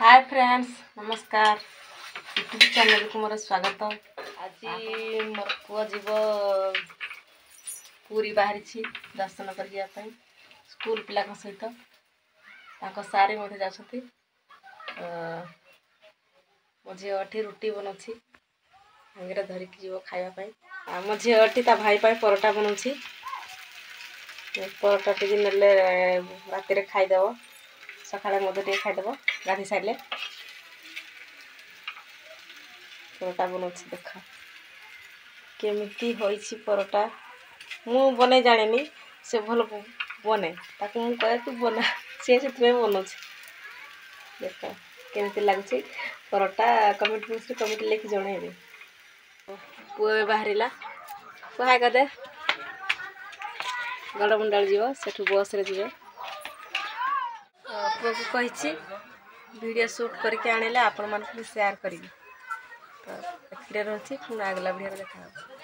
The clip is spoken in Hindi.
हाय फ्रेंड्स, नमस्कार। यूट्यूब चैनल को मोर स्वागत। आज मोर पुआ जीव पूरी बाहरी दर्शन करने स्कूल पिला सहित सारे मत जाती। मो झी रुटी बनाऊँगी आगे धरिकी जीव खावाई। मो झी ता भाई परोटा बनाऊँगी। परोटा टी ने राति खाईदेव, सकाଳେ मधु टे खाईदेव गाधी सारे। परोटा बनाऊँगी, देख केमिति होइछि परोटा। मु बने जाने से भल बने ताकू मु कहे तू बना से बनाऊँगी। देख केमिति लगुच परोटा। कमेंट बॉक्स रे कमेंट लिखि जणेबे। पुआ बाहरिला पुआ कदे गड़मुंडाल जीव सेठू बस रे जीव। पुआ को कही वीडियो शूट करके आने आपण मान शेयर करी। तो रही पुणी आगला वीडियो देखा।